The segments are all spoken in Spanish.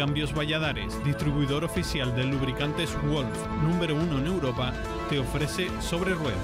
Recambios Valladares, distribuidor oficial de lubricantes Wolf, número 1 en Europa, te ofrece Sobre Ruedas.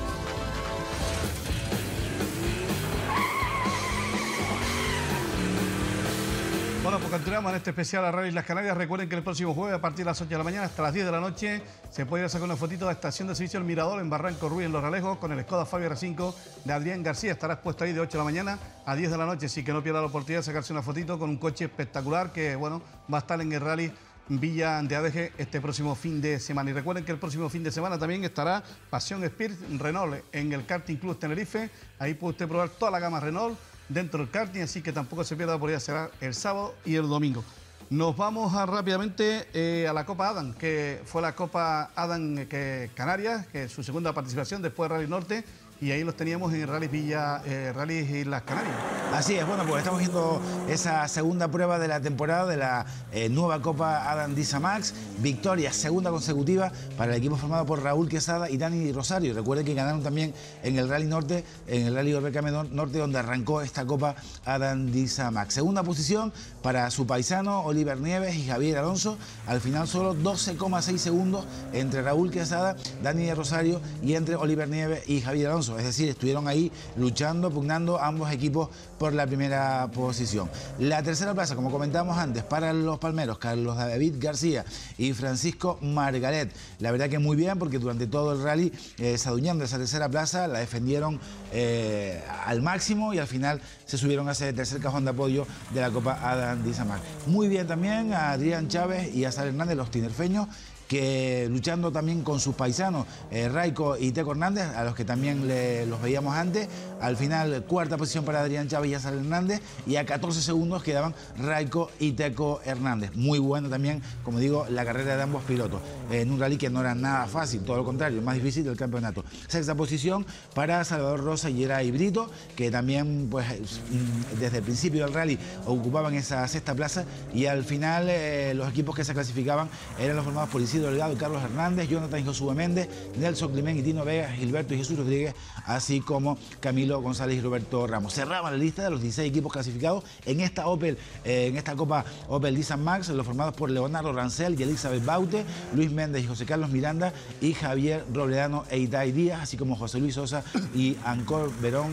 Bueno, pues continuamos en este especial a Rally Las Canarias. Recuerden que el próximo jueves, a partir de las 8 de la mañana hasta las 10 de la noche, se puede ir a sacar una fotito de la estación de servicio El Mirador en Barranco Ruiz, en Los Realejos, con el Skoda Fabia R5 de Adrián García. Estará expuesto ahí de 8 de la mañana a 10 de la noche, así que no pierda la oportunidad de sacarse una fotito con un coche espectacular que, bueno, va a estar en el Rally Villa de Adeje este próximo fin de semana. Y recuerden que el próximo fin de semana también estará Pasión Spirit Renault en el Karting Club Tenerife. Ahí puede usted probar toda la gama Renault dentro del karting, así que tampoco se pierda, por ir a será el sábado y el domingo. Nos vamos rápidamente a la Copa Adam, que fue la Copa Adam Canarias, que es su segunda participación después de Rally Norte, y ahí los teníamos en el Rally Villa, Rally Las Canarias. Así es, bueno, pues estamos viendo esa segunda prueba de la temporada de la nueva Copa Adam Disa Max. Victoria segunda consecutiva para el equipo formado por Raúl Quesada y Dani Rosario. Recuerden que ganaron también en el Rally Norte, en el Rally Orbecame Norte, donde arrancó esta Copa Adam Disa Max. Segunda posición para su paisano Oliver Nieves y Javier Alonso. Al final solo 12,6 segundos entre Raúl Quesada, Dani Rosario y entre Oliver Nieves y Javier Alonso. Es decir, estuvieron ahí luchando, pugnando ambos equipos por la primera posición. La tercera plaza, como comentábamos antes, para los palmeros, Carlos David García y Francisco Margaret. La verdad que muy bien, porque durante todo el rally se adueñaron de esa tercera plaza, la defendieron al máximo y al final se subieron a ese tercer cajón de apoyo de la Copa Adam Disa Max. Muy bien también a Adrián Chávez y a Sara Hernández, los tinerfeños, que luchando también con sus paisanos Raico y Teco Hernández, a los que también los veíamos antes. Al final, cuarta posición para Adrián Chávez y Azar Hernández, y a 14 segundos quedaban Raico y Teco Hernández. Muy bueno también, como digo, la carrera de ambos pilotos, en un rally que no era nada fácil, todo lo contrario, más difícil del campeonato. Sexta posición para Salvador Rosa y Geray Brito, que también, pues, desde el principio del rally ocupaban esa sexta plaza, y al final los equipos que se clasificaban eran los formados por Isidro Delgado y Carlos Hernández, Jonathan y Josué Méndez, Nelson Climén y Tino Vega, Gilberto y Jesús Rodríguez, así como Camilo González y Roberto Ramos. Cerraban la lista de los 16 equipos clasificados en esta Copa Opel Disa Max, los formados por Leonardo Rancel y Elizabeth Baute, Luis Méndez y José Carlos Miranda, y Javier Robledano e Itai Díaz, así como José Luis Sosa y Ancor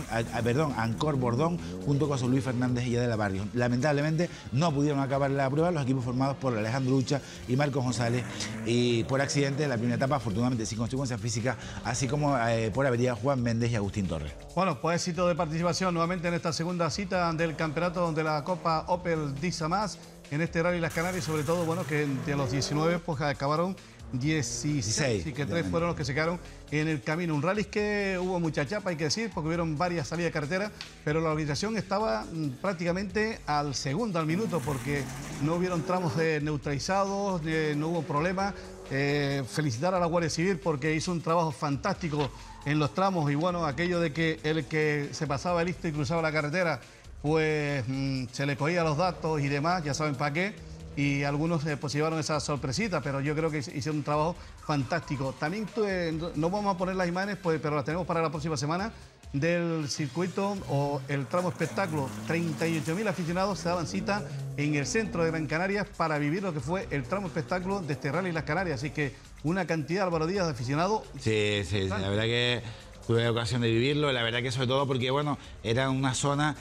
Bordón, junto con José Luis Fernández y Adela Barrios. Lamentablemente no pudieron acabar la prueba los equipos formados por Alejandro Lucha y Marcos González, y por accidente en la primera etapa, afortunadamente sin consecuencias físicas, así como por avería Juan Méndez y Agustín Torres. Bueno, pues éxito de participación nuevamente en esta segunda cita del campeonato de la Copa Opel Disa Max, en este Rally Las Canarias, y sobre todo, bueno, que de los 19 pues acabaron 16, y que 3 fueron los que se quedaron en el camino. Un rally que hubo mucha chapa, hay que decir, porque hubieron varias salidas de carretera, pero la organización estaba prácticamente al segundo, al minuto, porque no hubieron tramos neutralizados, no hubo problemas. Felicitar a la Guardia Civil porque hizo un trabajo fantástico en los tramos, y bueno, aquello de que el que se pasaba listo y cruzaba la carretera, pues se le cogía los datos y demás, ya saben para qué. Y algunos pues llevaron esa sorpresita, pero yo creo que hicieron un trabajo fantástico. También no vamos a poner las imágenes, pues, pero las tenemos para la próxima semana, del circuito o el tramo espectáculo. 38.000 aficionados se daban cita en el centro de Gran Canaria para vivir lo que fue el tramo espectáculo de este Rally Las Canarias. Así que una cantidad, Álvaro Díaz, de aficionados. Sí, la verdad que tuve ocasión de vivirlo, la verdad que sobre todo porque, bueno, era una zona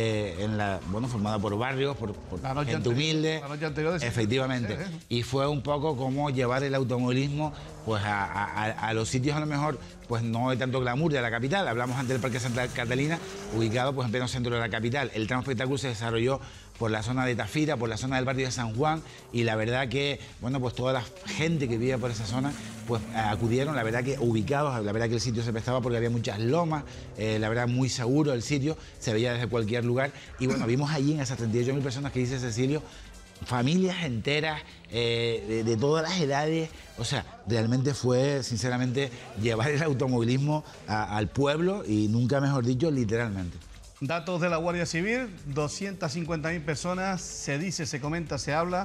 formada por barrios, por gente humilde, efectivamente, y fue un poco como llevar el automovilismo pues a los sitios a lo mejor pues no hay tanto glamour de la capital. Hablamos antes del Parque Santa Catalina, ubicado pues en pleno centro de la capital. El tramo espectáculo se desarrolló por la zona de Tafira, por la zona del barrio de San Juan, y la verdad que, bueno, pues toda la gente que vivía por esa zona pues acudieron, la verdad que ubicados, la verdad que el sitio se prestaba porque había muchas lomas, la verdad muy seguro el sitio, se veía desde cualquier lugar, y bueno, vimos allí en esas 38.000 personas que dice Cecilio, familias enteras, de todas las edades. O sea, realmente fue, sinceramente, llevar el automovilismo al pueblo, y nunca mejor dicho, literalmente. Datos de la Guardia Civil, 250.000 personas, se dice, se comenta, se habla,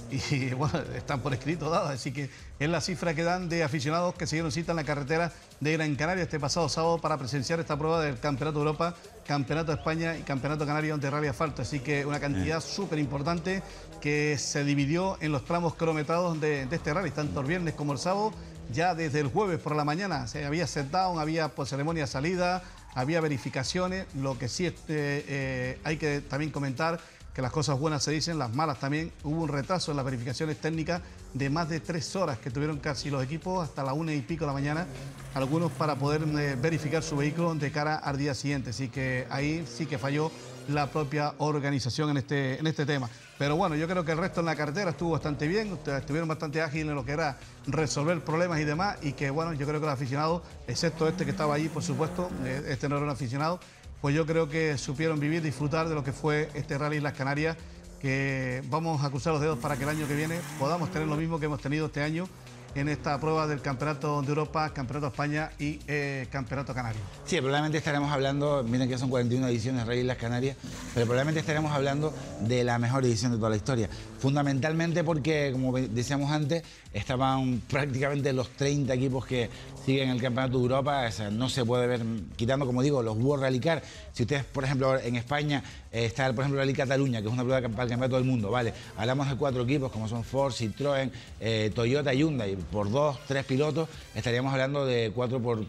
y bueno, están por escrito dadas, así que es la cifra que dan de aficionados que se dieron cita en la carretera de Gran Canaria este pasado sábado para presenciar esta prueba del Campeonato de Europa, Campeonato de España y Campeonato Canario de Rally Asfalto. Así que una cantidad súper importante que se dividió en los tramos cronometrados de este rally, tanto el viernes como el sábado. Ya desde el jueves por la mañana había set down, había ceremonia de salida, había verificaciones. Lo que sí hay que también comentar que las cosas buenas se dicen, las malas también. Hubo un retraso en las verificaciones técnicas de más de 3 horas que tuvieron casi los equipos hasta las 1 y pico de la mañana, algunos para poder verificar su vehículo de cara al día siguiente. Así que ahí sí que falló la propia organización en este tema. Pero bueno, yo creo que el resto en la carretera estuvo bastante bien, estuvieron bastante ágiles en lo que era resolver problemas y demás, y que bueno, yo creo que los aficionados, excepto este que estaba allí, por supuesto, este no era un aficionado, pues yo creo que supieron vivir, disfrutar de lo que fue este Rally Las Canarias, que vamos a cruzar los dedos para que el año que viene podamos tener lo mismo que hemos tenido este año en esta prueba del Campeonato de Europa, Campeonato de España y Campeonato Canario. Sí, probablemente estaremos hablando, miren que son 41 ediciones Rally Las Canarias, pero probablemente estaremos hablando de la mejor edición de toda la historia. Fundamentalmente porque, como decíamos antes, estaban prácticamente los 30 equipos que siguen el Campeonato de Europa. O sea, no se puede ver, quitando, como digo, los World Rally Car. Si ustedes, por ejemplo, en España está, por ejemplo, Rally Cataluña, que es una prueba para el Campeonato del Mundo, ¿vale? Hablamos de 4 equipos, como son Ford, Citroën, Toyota y Hyundai. Por 2, 3 pilotos, estaríamos hablando de 4 por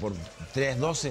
3, 12,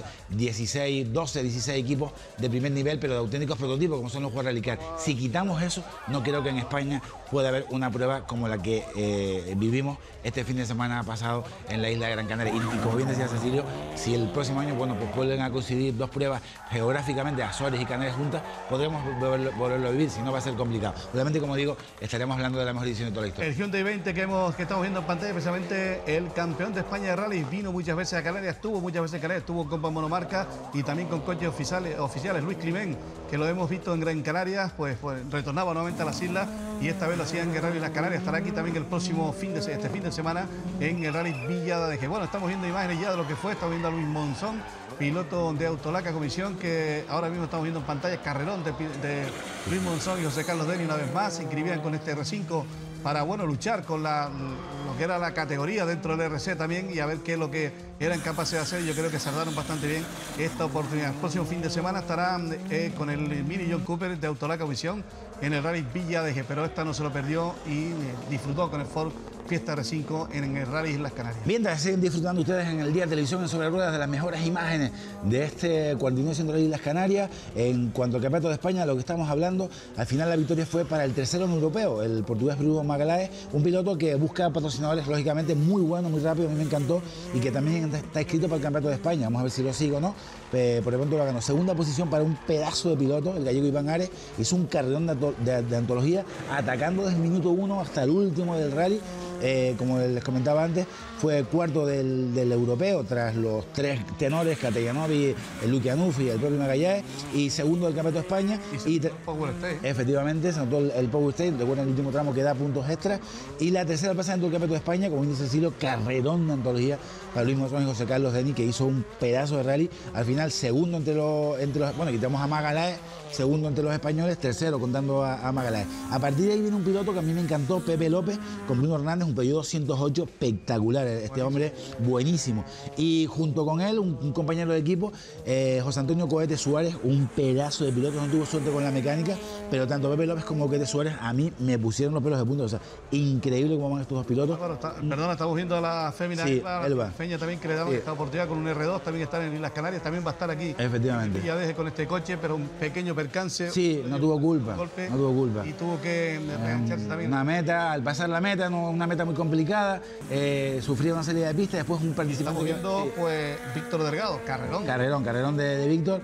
16, 12, 16 equipos de primer nivel, pero de auténticos prototipos, como son los World Rally Car. Si quitamos eso, no creo que en España pueda haber una prueba como la que vivimos este fin de semana pasado en la isla de Gran Canaria. Y como bien decía Cecilio, si el próximo año, bueno, pues vuelven a coincidir 2 pruebas geográficamente, Azores y Canarias juntas, podremos volverlo a vivir, si no va a ser complicado. Obviamente, como digo, estaremos hablando de la mejor edición de toda la historia. El Hyundai 20 que estamos viendo en pantalla, precisamente el campeón de España de rally, vino muchas veces a Canarias, estuvo muchas veces en Canarias, estuvo con monomarca y también con coches oficiales. Luis Climent, que lo hemos visto en Gran Canaria, pues retornaba nuevamente a las islas y esta vez lo hacía en el Rally Las Canarias. Estará aquí también el próximo fin de semana en el Rally Villa de Jerez. Bueno, estamos viendo imágenes ya de lo que fue. Estamos viendo a Luis Monzón, piloto de Autolaca Comisión, que ahora mismo estamos viendo en pantalla. Carrerón de Luis Monzón y José Carlos Deni una vez más. Se inscribían con este R5 para, bueno, luchar con lo que era la categoría dentro del RC también y a ver qué es lo que eran capaces de hacer. Yo creo que saldaron bastante bien esta oportunidad. El próximo fin de semana estarán con el Mini John Cooper de Autolaca Comisión en el Rally Villa de Jerez, pero esta no se lo perdió y disfrutó con el Ford Fiesta R5 en el Rally Islas Canarias. Mientras siguen disfrutando ustedes en el Día de Televisión en Sobre Ruedas de las mejores imágenes de este 49 edición de Rally Islas Canarias, en cuanto al Campeonato de España, lo que estamos hablando, al final la victoria fue para el tercero en europeo, el portugués Bruno Magalhães, un piloto que busca patrocinadores, lógicamente, muy bueno, muy rápido, a mí me encantó, y que también está inscrito para el Campeonato de España. Vamos a ver si lo sigo o no. Por el pronto lo ganó. Segunda posición para un pedazo de piloto, el gallego Iván Ares, hizo un carrerón de antología, atacando desde el minuto 1 hasta el último del rally. Como les comentaba antes, fue cuarto del europeo tras los 3 tenores, Catellanovi, el Luque Anufi y el propio Magalhães, y segundo del Campeonato de España. Y Power State. Efectivamente, se notó el Power State, recuerden el último tramo que da puntos extras. Y la tercera plaza dentro del Campeonato de España, como dice Cecilio, carrerón de antología para Luis Monzón y José Carlos Deni, que hizo un pedazo de rally. Al final, segundo entre los bueno, quitamos a Magalhães, segundo entre los españoles, tercero contando a Magalhães. A partir de ahí viene un piloto que a mí me encantó, Pepe López, con Bruno Hernández, un Peugeot 208 espectacular, este hombre buenísimo. Y junto con él, un compañero de equipo, José Antonio Cohete Suárez, un pedazo de piloto, no tuvo suerte con la mecánica, pero tanto Pepe López como Cohete Suárez a mí me pusieron los pelos de punta. O sea, increíble cómo van estos dos pilotos. Perdona, estamos viendo a la fémina, sí, Elba. Feña también, que le damos esta oportunidad con un R2, también está en Islas Canarias, también va a estar aquí. Efectivamente. Ya desde con este coche, pero un pequeño percance. Sí, no tuvo culpa. No tuvo culpa. Y tuvo que engancharse también. Una meta, al pasar la meta, no, una meta muy complicada, sufrió una serie de pistas, después un participante. Estamos viendo, pues, Víctor Delgado, carrerón de Víctor.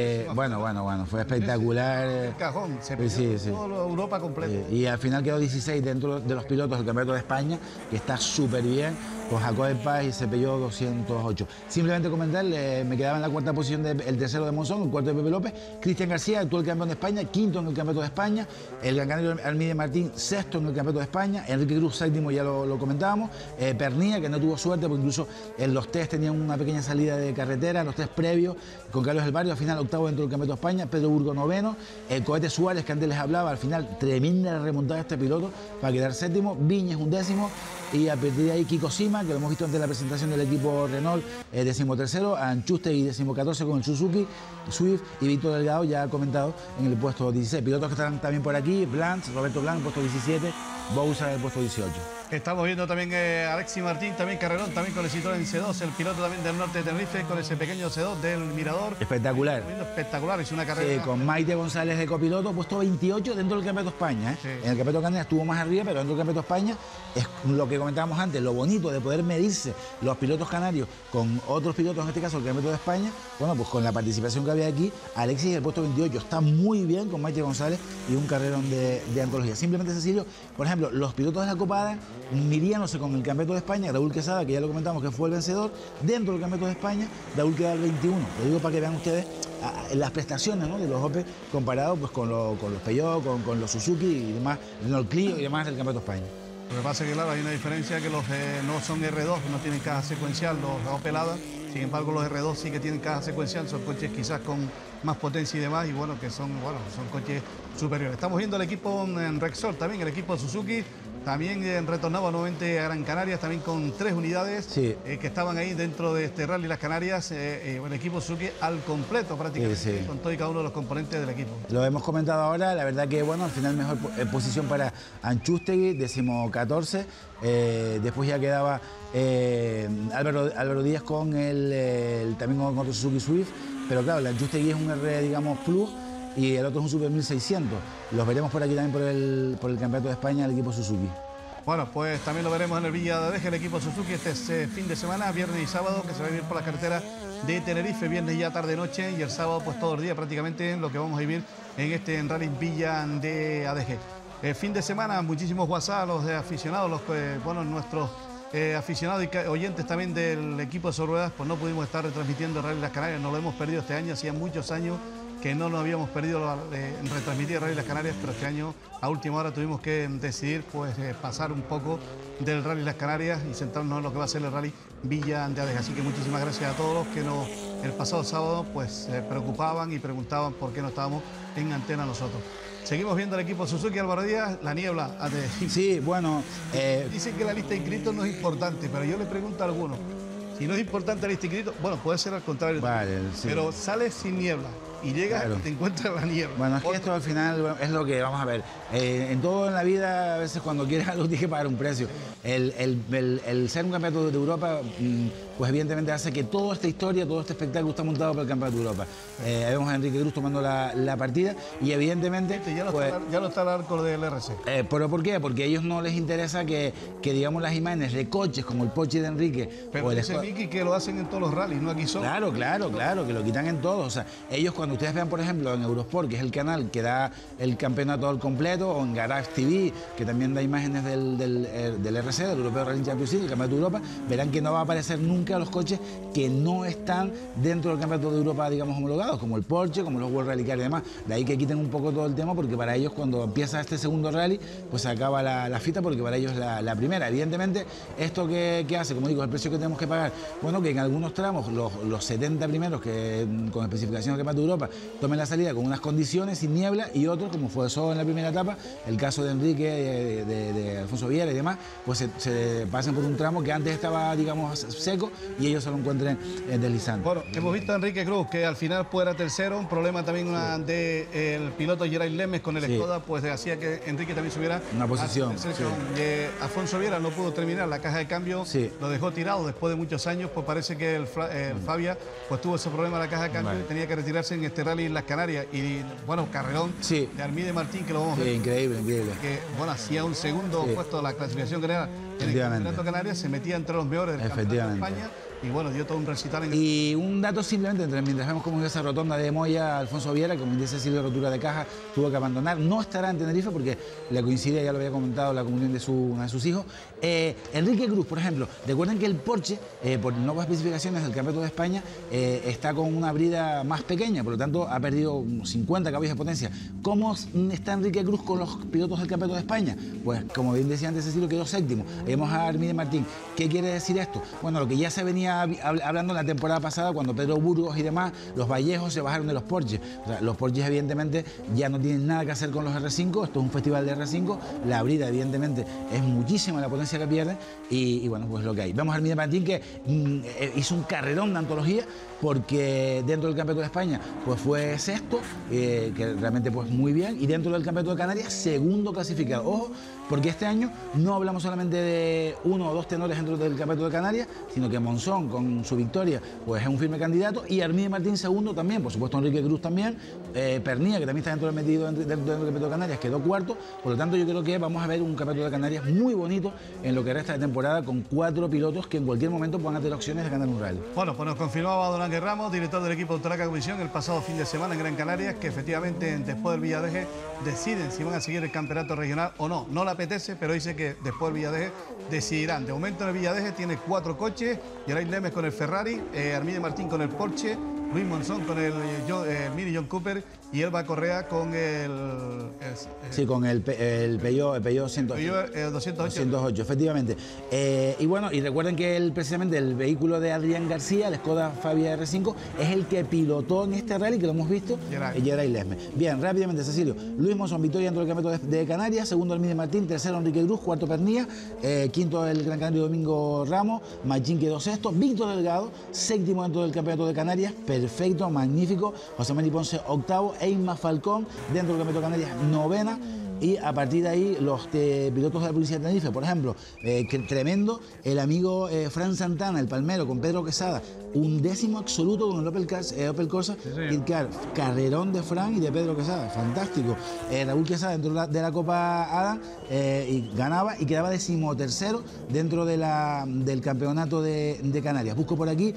Bueno, fue espectacular. Cajón, se perdió toda Europa completa. Y al final quedó 16 dentro de los pilotos del Campeonato de España, que está súper bien, con Jacob Paz y Peugeot 208. Simplemente comentarle, me quedaba en la cuarta posición el tercero de Monzón, el cuarto de Pepe López, Cristian García, actual campeón de España, quinto en el Campeonato de España, el gran canario Almide Martín, sexto en el Campeonato de España, Enrique Cruz, séptimo y ya lo comentábamos. Pernilla, que no tuvo suerte, porque incluso en los test tenían una pequeña salida de carretera, los test previos, con Carlos del Barrio, al final octavo dentro del Campeonato de España, Pedro Burgo noveno, Cohete Suárez, que antes les hablaba, al final tremenda remontada de este piloto para quedar séptimo, Viñes un décimo, y a partir de ahí Kiko Sima, que lo hemos visto antes de la presentación del equipo Renault, 13º, Anchustegui 14º con el Suzuki Swift, y Víctor Delgado ya ha comentado en el puesto 16. Pilotos que están también por aquí, Blanch, Roberto Blanc, puesto 17, Bousa, el puesto 18. Estamos viendo también a Alexis Martín, también carrerón, también con el Citroën C2, el piloto también del norte de Tenerife, con ese pequeño C2 del Mirador. Espectacular. Espectacular, es una carrera. Sí, con Maite González de copiloto, puesto 28 dentro del Campeonato de España. Sí. En el Campeonato de Canarias estuvo más arriba, pero dentro del Campeonato de España es lo que comentábamos antes, lo bonito de poder medirse los pilotos canarios con otros pilotos, en este caso el Campeonato de España. Bueno, pues con la participación que había aquí, Alexis el puesto 28 está muy bien con Maite González y un carrerón de antología. Simplemente, Cecilio, por ejemplo, los pilotos de la Copa ADA midiéndose con el Campeonato de España, Raúl Quesada, que ya lo comentamos que fue el vencedor, dentro del Campeonato de España, Raúl queda el 21. Lo digo para que vean ustedes las prestaciones, ¿no?, de los Opel comparados pues, con los Peugeot, con los Suzuki y demás, Renault Clio y demás del Campeonato de España. Lo que pasa es que, claro, hay una diferencia, que los no son R2, no tienen caja secuencial, los Opel ADA. Sin embargo, los R2 sí que tienen caja secuencial, son coches quizás con más potencia y demás, y bueno, que son coches superiores. Estamos viendo el equipo en Rexall también, el equipo Suzuki, también retornaba nuevamente a Gran Canarias, también con 3 unidades sí. Que estaban ahí dentro de este Rally Las Canarias, el equipo Suzuki al completo prácticamente, sí. Con todo y cada uno de los componentes del equipo. Lo hemos comentado ahora, la verdad que bueno, al final mejor posición para Anchustegui, 14º, después ya quedaba Álvaro Díaz con también con otro Suzuki Swift, pero claro, el Anchustegui es un R, digamos, Plus, y el otro es un Super 1600. Los veremos por aquí también por el Campeonato de España del equipo Suzuki. Bueno, pues también lo veremos en el Villa de Adeje, el equipo Suzuki, este fin de semana, viernes y sábado, que se va a vivir por la carretera de Tenerife, viernes ya tarde-noche, y el sábado pues todo el día prácticamente lo que vamos a vivir en Rally Villa de Adeje. Fin de semana, muchísimos WhatsApp, los de aficionados, nuestros aficionados y oyentes también del equipo de sobre ruedas, pues no pudimos estar retransmitiendo el Rally Las Canarias, nos lo hemos perdido este año, hacía muchos años que no nos habíamos perdido en retransmitir el Rally Las Canarias, pero este año a última hora tuvimos que decidir pues pasar un poco del Rally Las Canarias y centrarnos en lo que va a ser el Rally Villa de Adeje. Así que muchísimas gracias a todos los que el pasado sábado pues se preocupaban y preguntaban por qué no estábamos en antena nosotros. Seguimos viendo el equipo Suzuki, Álvaro Díaz, la niebla. Sí, bueno... Dicen que la lista de inscritos no es importante, pero yo le pregunto a algunos, si no es importante la lista de inscritos, bueno, puede ser al contrario, vale, sí. Pero sales sin niebla y llegas y te encuentras la niebla. Bueno, es que esto al final es lo que, vamos a ver, en todo en la vida, a veces cuando quieres algo tienes que pagar un precio. El ser un campeonato de Europa, pues evidentemente hace que toda esta historia, todo este espectáculo está montado por el campeonato de Europa. Ahí vemos a Enrique Cruz tomando la partida y evidentemente... Ya no está el arco del RC. ¿Pero por qué? Porque a ellos no les interesa que digamos las imágenes de coches como el Porsche de Enrique... Pero dice Miki que lo hacen en todos los rallies, no aquí solo. Claro, que lo quitan en todos. O sea, ellos cuando ustedes vean, por ejemplo, en Eurosport, que es el canal que da el campeonato al completo, o en Garage TV, que también da imágenes del RC, del Europeo Rally Championship, del Campeonato de Europa, verán que no va a aparecer nunca los coches que no están dentro del Campeonato de Europa, digamos, homologados, como el Porsche, como los World Rally Car y demás. De ahí que quiten un poco todo el tema, porque para ellos cuando empieza este segundo rally, pues se acaba la fita, porque para ellos es la primera. Evidentemente, esto que hace, como digo, el precio que tenemos que pagar, bueno, que en algunos tramos, los 70 primeros que con especificación del Campeonato de Europa tomen la salida con unas condiciones sin niebla, y otros, como fue eso en la primera etapa, el caso de Enrique, de Alfonso Viera y demás, pues se pasen por un tramo que antes estaba, digamos, seco, y ellos se lo encuentren deslizando. Bueno, hemos visto a Enrique Cruz, que al final pues era tercero, un problema también del piloto Geray Lemes con el Skoda, pues hacía que Enrique también subiera una posición. Alfonso Viera no pudo terminar la caja de cambio, lo dejó tirado después de muchos años, pues parece que el Fabia pues tuvo ese problema en la caja de cambio, tenía que retirarse en este rally en Las Canarias, y bueno, carrerón de Armide Martín, que lo vamos a ver. Increíble. Que bueno, hacía un segundo puesto de la clasificación general en el Campeonato Canarias, se metía entre los mejores del Campeonato de España, y bueno, dio todo un recital. Y un dato simplemente, mientras vemos cómo esa rotonda de Moya, Alfonso Viera, como dice Silvio, rotura de caja, tuvo que abandonar. No estará en Tenerife porque le coincide, ya lo había comentado, la comunión de uno de sus hijos. Enrique Cruz, por ejemplo, recuerden que el Porsche, por nuevas especificaciones del Campeonato de España, está con una brida más pequeña, por lo tanto ha perdido unos 50 caballos de potencia. ¿Cómo está Enrique Cruz con los pilotos del Campeonato de España? Pues como bien decía antes Cecilio, quedó séptimo. Vemos a Armide Martín. ¿Qué quiere decir esto? Bueno, lo que ya se venía hablando en la temporada pasada, cuando Pedro Burgos y demás, los Vallejos se bajaron de los Porsches. O sea, los Porsches evidentemente ya no tienen nada que hacer con los R5, esto es un festival de R5, la brida evidentemente es muchísima la potencia que pierde y bueno, pues lo que hay. Vemos a Armide Martín que hizo un carrerón de antología porque dentro del Campeonato de España pues fue sexto, que realmente pues muy bien, y dentro del Campeonato de Canarias segundo clasificado. Ojo, porque este año no hablamos solamente de uno o dos tenores dentro del Campeonato de Canarias, sino que Monzón con su victoria pues es un firme candidato, y Armide Martín segundo también, por supuesto Enrique Cruz también, Pernía, que también está dentro del Campeonato de Canarias, quedó cuarto. Por lo tanto yo creo que vamos a ver un Campeonato de Canarias muy bonito en lo que resta de temporada, con 4 pilotos que en cualquier momento puedan tener opciones de ganar un rally. Bueno, pues nos confirmaba Don Ángel Ramos, director del equipo Autotraca Comisión, el pasado fin de semana en Gran Canaria, que efectivamente después del Villadeje deciden si van a seguir el campeonato regional o no. No le apetece, pero dice que después del Villadeje decidirán. De momento en el Villadeje tiene 4 coches, Geray Lemes con el Ferrari, Armide Martín con el Porsche, Luis Monzón con el Mini John Cooper y Elba Correa con sí, con el Peugeot 208, efectivamente. Y bueno, y recuerden que precisamente el vehículo de Adrián García, el Skoda Fabia R5, es el que pilotó en este rally, que lo hemos visto, Geray Lesme. Bien, rápidamente, Cecilio. Luis Monzón, victoria dentro del Campeonato de Canarias, segundo Armide Martín, tercero Enrique Cruz, cuarto Pernía, quinto el Gran Canario Domingo Ramos, Machín quedó sexto, Víctor Delgado, séptimo dentro del Campeonato de Canarias, perfecto, magnífico, José Mari Ponce, octavo, Eima Falcón, dentro del Campeonato de Canarias, novena. Y a partir de ahí, los pilotos de la Policía de Tenerife, por ejemplo, tremendo, el amigo Fran Santana, el palmero, con Pedro Quesada, 11º absoluto con el Opel Corsa, y claro, carrerón de Fran y de Pedro Quesada, fantástico. Raúl Quesada dentro de la Copa Adam y ganaba y quedaba 13º dentro del Campeonato de Canarias. Busco por aquí,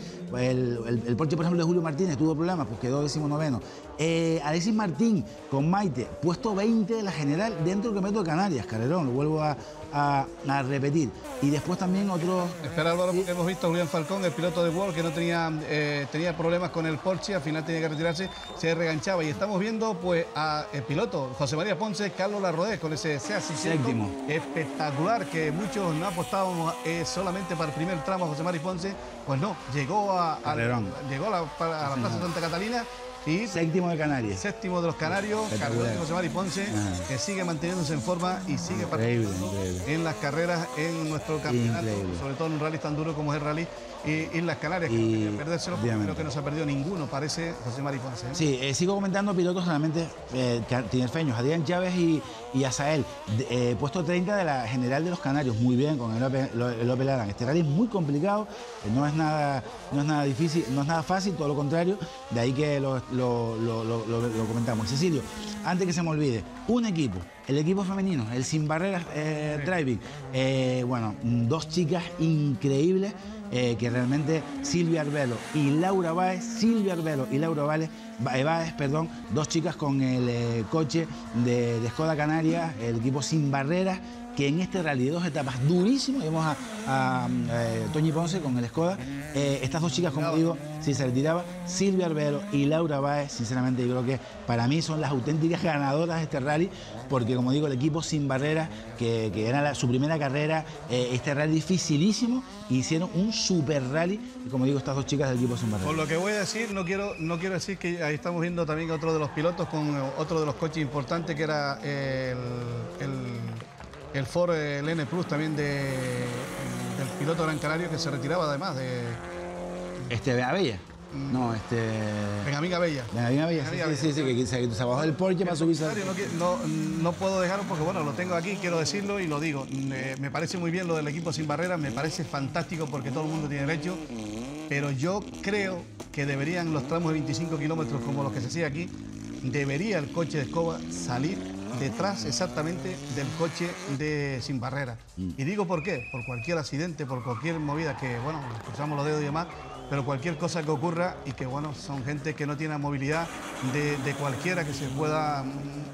el Porsche, por ejemplo, de Julio Martínez tuvo problemas, pues quedó 19º. Alexis Martín con Maite, puesto 20 de la general dentro del Campeonato de Canarias, carrerón, lo vuelvo a repetir. Y después también otros... Espera, Álvaro, porque hemos visto a Julián Falcón, el piloto de World, que no tenía problemas con el Porsche, al final tenía que retirarse, se reganchaba. Y estamos viendo pues a el piloto José María Ponce, Carlos Larrodés, con ese Seat 600 séptimo, espectacular, que muchos no apostábamos solamente para el primer tramo a José María Ponce. Pues no, llegó a la Plaza Santa Catalina. Y séptimo de Canarias. Séptimo de los Canarios, Carlos José Mari Ponce, que sigue manteniéndose en forma y sigue participando en las carreras en nuestro campeonato, sobre todo en un rally tan duro como es el rally Islas Canarias, que no quería perdérselo, pero que no se ha perdido ninguno, parece José Mari Ponce. Sí, sigo comentando pilotos realmente tinerfeños, Adrián Chávez y Asael, puesto 30 de la general de los Canarios, muy bien con el Opel Adam. Este rally es muy complicado, no es nada difícil, no es nada fácil, todo lo contrario, de ahí que lo comentamos. Cecilio, antes que se me olvide, un equipo, el equipo femenino, el Sin Barreras Driving, bueno, 2 chicas increíbles, que realmente Silvia Arbelo y Laura Báez, perdón, 2 chicas con el coche de Skoda Canarias, el equipo Sin Barreras, que en este rally de 2 etapas durísimo, vemos a Toñi Ponce con el Skoda, estas 2 chicas, como digo, si se retiraba, Silvia Arbelo y Laura Báez, sinceramente yo creo que para mí son las auténticas ganadoras de este rally, porque como digo, el equipo Sin Barreras, que era su primera carrera, este rally dificilísimo, hicieron un super rally, y como digo, estas 2 chicas del equipo Sin Barreras. Por lo que voy a decir, no quiero decir que ahí estamos viendo también a otro de los pilotos con otro de los coches importantes, que era el Ford LN Plus también del piloto Gran Canario, que se retiraba además de... Abella. No, Benjamín Abella. Sí, que se bajó del Porsche para subirse. No puedo dejarlo porque, bueno, lo tengo aquí, quiero decirlo y lo digo. Me parece muy bien lo del equipo Sin Barreras, me parece fantástico porque todo el mundo tiene derecho, pero yo creo que deberían los tramos de 25 kilómetros como los que se hacía aquí, debería el coche de escoba salir detrás exactamente del coche de Sin Barrera. Y digo por qué, por cualquier accidente, por cualquier movida que, bueno, cruzamos los dedos y demás, pero cualquier cosa que ocurra y que, bueno, son gente que no tiene movilidad de cualquiera que se pueda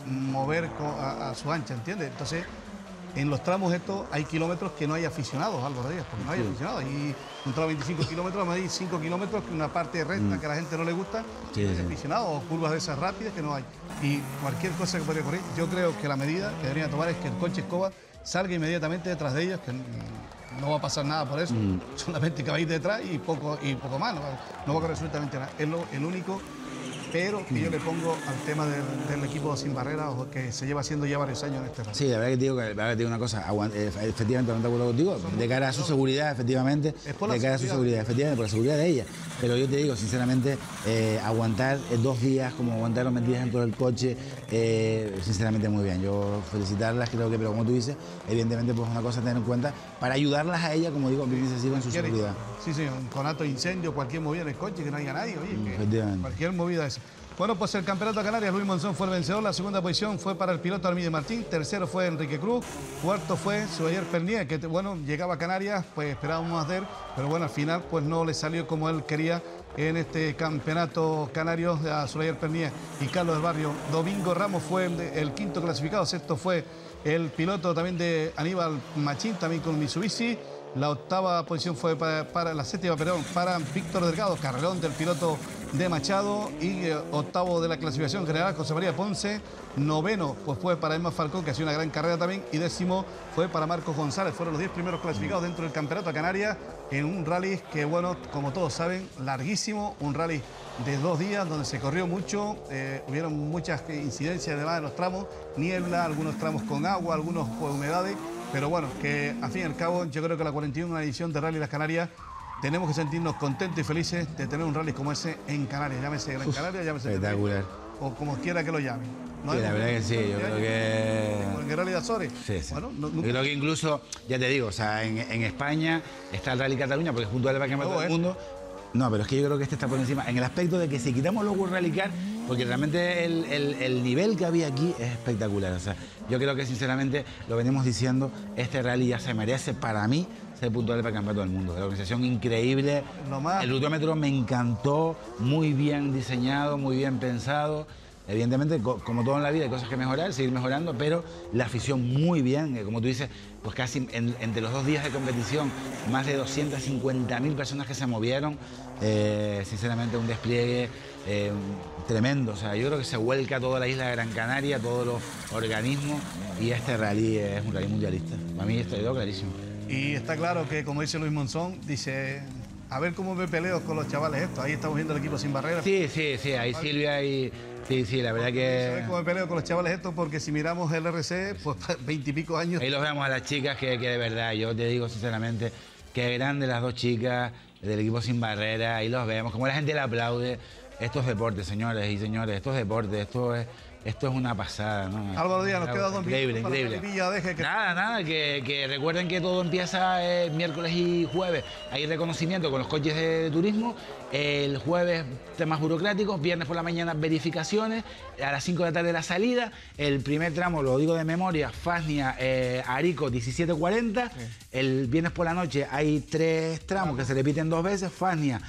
mover a su ancha, ¿entiendes? Entonces, en los tramos estos hay kilómetros que no hay aficionados, Álvaro Díaz, porque no hay aficionados. Y un tramo de 25 kilómetros, hay 5 kilómetros, una parte recta que a la gente no le gusta, no hay aficionados, o curvas de esas rápidas que no hay. Y cualquier cosa que podría ocurrir, yo creo que la medida que deberían tomar es que el coche escoba salga inmediatamente detrás de ellos, que no va a pasar nada por eso, solamente que va a ir detrás y poco más, no va a ocurrir absolutamente nada. Es el único pero que yo le pongo al tema del equipo Sin Barrera, que se lleva haciendo ya varios años en este rally. Sí, la verdad que te digo una cosa, efectivamente, no te acuerdo contigo, de cara a su seguridad, efectivamente, de cara a su seguridad, efectivamente, por la seguridad de ella. Pero yo te digo, sinceramente, aguantar 2 días, como aguantaron metidas dentro del coche, sinceramente muy bien. Yo felicitarlas, creo que, pero como tú dices, evidentemente, pues una cosa a tener en cuenta para ayudarlas a ella, como digo, que necesitan en su seguridad. Sí, un conato de incendio, cualquier movida en el coche, que no haya nadie, oye, cualquier movida esa. Bueno, pues el Campeonato de Canarias, Luis Monzón fue el vencedor. La segunda posición fue para el piloto Armide Martín. Tercero fue Enrique Cruz. Cuarto fue Soler Pernier, que bueno, llegaba a Canarias, pues esperábamos más de él, pero bueno, al final pues no le salió como él quería en este Campeonato Canario a Soler Pernier y Carlos del Barrio. Domingo Ramos fue el quinto clasificado. Sexto fue el piloto también de Aníbal Machín, también con Mitsubishi. La octava posición fue para la séptima, perdón, para Víctor Delgado, carrerón del piloto de Machado, y octavo de la clasificación general José María Ponce. Noveno pues fue para Emma Falcón, que ha sido una gran carrera también, y décimo fue para Marcos González. Fueron los 10 primeros clasificados dentro del Campeonato de Canarias en un rally que, bueno, como todos saben, larguísimo, un rally de 2 días donde se corrió mucho, hubieron muchas incidencias además de los tramos, niebla, algunos tramos con agua, algunos con humedades. Pero bueno, que al fin y al cabo yo creo que la 41ª edición de Rally Las Canarias tenemos que sentirnos contentos y felices de tener un rally como ese en Canarias. Llámese Gran Canaria, llámese espectacular. O como quiera que lo llamen. ¿No? Sí, la verdad que sí, yo creo que... En el Rally de Azores. Sí. Bueno, yo creo que incluso, ya te digo, o sea, en España está el Rally Cataluña, porque junto al Campeonato del Mundo... No, pero es que yo creo que este está por encima, en el aspecto de que si quitamos los World Rally Car, porque realmente el nivel que había aquí es espectacular. O sea, yo creo que sinceramente, lo venimos diciendo, este rally ya se merece, para mí, ser puntual para el Campeonato del Mundo. La organización increíble, el rutómetro me encantó, muy bien diseñado, muy bien pensado. Evidentemente, como todo en la vida, hay cosas que mejorar, seguir mejorando, pero la afición muy bien, como tú dices, pues casi entre los 2 días de competición, más de 250.000 personas que se movieron, sinceramente un despliegue tremendo. O sea, yo creo que se vuelca toda la isla de Gran Canaria, todos los organismos, y este rally es un rally mundialista. Para mí esto quedó clarísimo. Y está claro que, como dice Luis Monzón, dice... A ver cómo me peleo con los chavales estos. Ahí estamos viendo el equipo Sin Barreras. Sí, ahí Silvia y... Sí, la verdad que... ¿Sabes cómo me peleo con los chavales estos? Porque si miramos el RC, pues 20 y pico años... Ahí los vemos a las chicas que de verdad, yo te digo sinceramente, que grandes las 2 chicas del equipo Sin Barreras, ahí los vemos, como la gente le aplaude. Esto es deporte, señores y señores, esto es deporte, esto es una pasada, ¿no? Álvaro Díaz, nos queda 2 minutos para increíble. Villa Deje, que... Nada, que recuerden que todo empieza miércoles y jueves. Hay reconocimiento con los coches de turismo. El jueves temas burocráticos, viernes por la mañana verificaciones, a las 5 de la tarde la salida. El primer tramo, lo digo de memoria, Fasnia, Arico, 17:40. Sí. El viernes por la noche hay 3 tramos que se repiten 2 veces, Fasnia,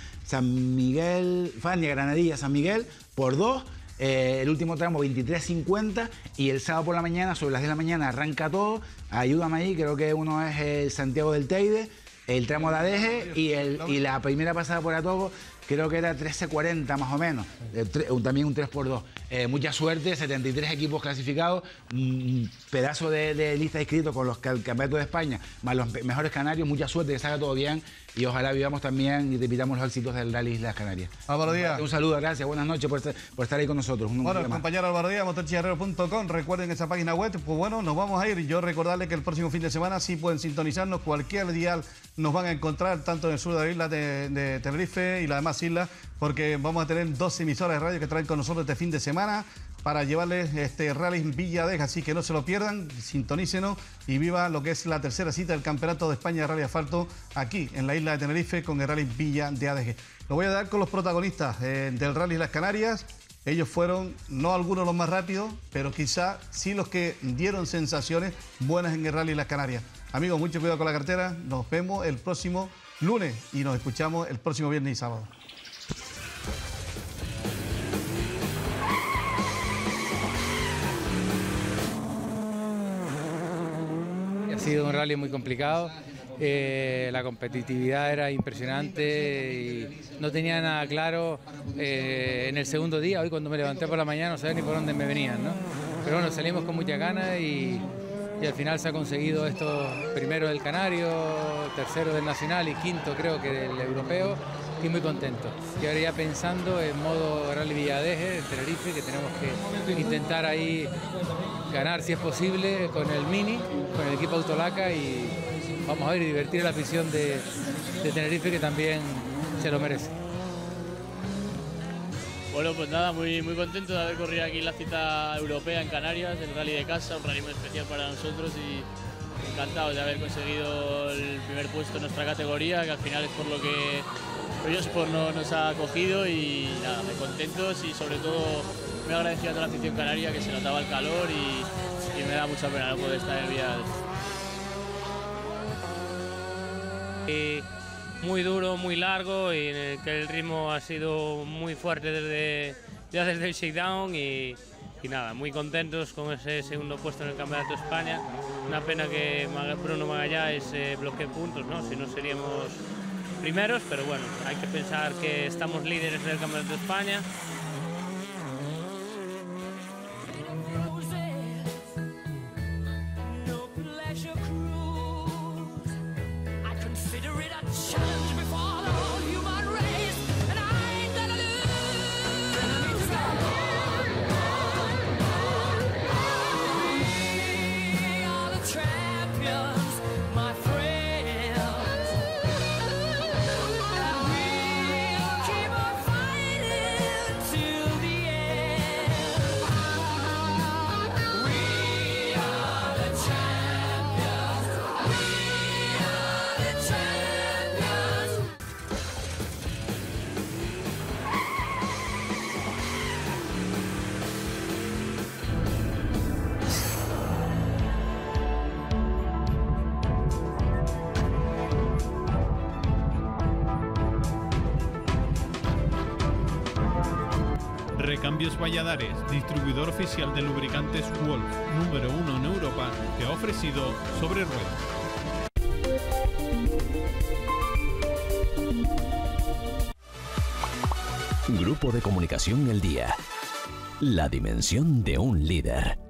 Granadilla, San Miguel, por 2. El último tramo 23:50 y el sábado por la mañana, sobre las 10 de la mañana, arranca todo. Ayúdame ahí, creo que uno es el Santiago del Teide, el tramo de Adeje y la primera pasada por Atogo, creo que era 13:40 más o menos, también un 3x2. Mucha suerte, 73 equipos clasificados, un pedazo de lista de inscritos con los campeonatos de España, más los mejores canarios, mucha suerte, que salga todo bien y ojalá vivamos también y repitamos los éxitos del Rally Islas Canarias. Álvaro Díaz. Un saludo, gracias, buenas noches por estar ahí con nosotros. Bueno, el compañero Álvaro Díaz, motorchicharrero.com, recuerden esa página web. Pues bueno, nos vamos a ir. Yo recordarles que el próximo fin de semana sí pueden sintonizarnos, cualquier dial nos van a encontrar, tanto en el sur de la isla de Tenerife y las demás islas, porque vamos a tener 2 emisoras de radio que traen con nosotros este fin de semana para llevarles este Rally Villa Deje, así que no se lo pierdan, sintonícenos y viva lo que es la tercera cita del Campeonato de España de Rally Asfalto aquí en la isla de Tenerife con el Rally Villa de Adeje. Lo voy a dar con los protagonistas del Rally Las Canarias, Ellos fueron, no algunos los más rápidos, pero quizá sí los que dieron sensaciones buenas en el Rally Las Canarias. Amigos, mucho cuidado con la cartera. Nos vemos el próximo lunes y nos escuchamos el próximo viernes y sábado. Ha sido un rally muy complicado. La competitividad era impresionante y no tenía nada claro en el segundo día. Hoy cuando me levanté por la mañana no sabía ni por dónde me venían, ¿no? Pero bueno, salimos con mucha ganas y al final se ha conseguido esto, primero del Canario, tercero del Nacional y quinto creo que del Europeo, y muy contento. Y ahora ya pensando en modo Rally Villadeje, en Tenerife, que tenemos que intentar ahí ganar si es posible con el Mini, con el equipo Autolaca, y vamos a ver y divertir a la afición de Tenerife, que también se lo merece. Bueno, pues nada, muy contento de haber corrido aquí la cita europea en Canarias, el rally de casa, un rally muy especial para nosotros y encantados de haber conseguido el primer puesto en nuestra categoría, que al final es por lo que Proyosport nos ha acogido, y nada, muy contentos y sobre todo muy agradecido a toda la afición canaria, que se notaba el calor y me da mucha pena no poder estar en el Villadeje. Muy duro, muy largo, y en el que el ritmo ha sido muy fuerte ya desde el shakedown y nada, muy contentos con ese segundo puesto en el Campeonato de España. Una pena que Bruno Magallanes bloquee puntos, ¿no? Si no seríamos primeros, pero bueno, hay que pensar que estamos líderes del Campeonato de España. Recambios Valladares, distribuidor oficial de lubricantes Wolf, número 1 en Europa, te ha ofrecido Sobre Ruedas. Grupo de Comunicación El Día. La dimensión de un líder.